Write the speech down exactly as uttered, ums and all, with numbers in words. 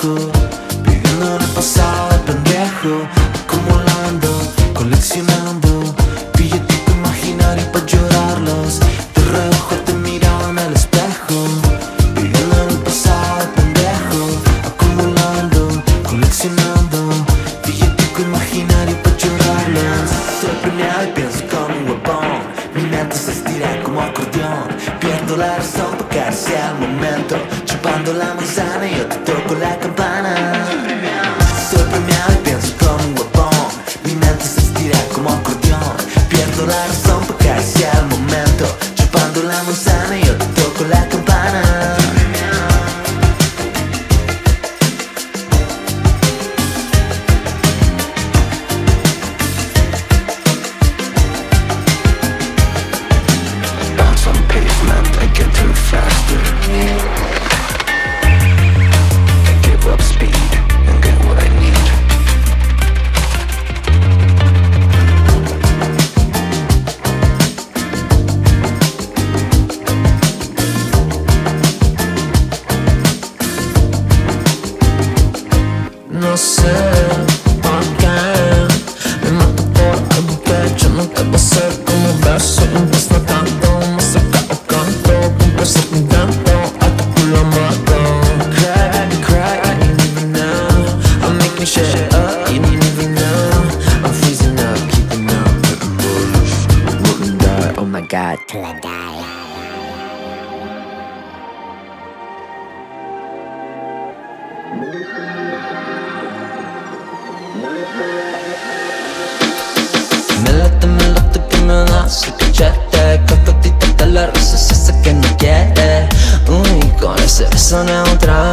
espejo, viviendo en el pasado de pendejo, acumulando, coleccionando billetitos imaginarios para llorarlos. De reojo te miraba en el espejo, viviendo en el pasado de pendejo, acumulando, coleccionando billetitos imaginarios para llorarlos. Soy premiado y pienso como un huevón, mi mente se estira como acordeón, pierdo la razón para acariciar el momento, chupando la manzana y yo te toco la campana. Soy premiado y pienso como un huevón, mi mente se estira como acordeón, pierdo la razón para acariciar el momento, chupando la manzana y yo te toco la campana. Bounce on pavement, I get through faster. I give up speed and get what I need. No sé por qué me mato por algo que yo no debo ser. Como un beso, un beso no tanto, música o canto, un beso que intento, a tu culo mato. Cry, cry, I didn't even know, I'm making shit up, you didn't even know. I'm freezing up, keeping up, wouldn't die, oh my god, till I die. Me late, me late que me das el cachete, que todita te la risa esa que no quiere. Uy, con ese beso neutra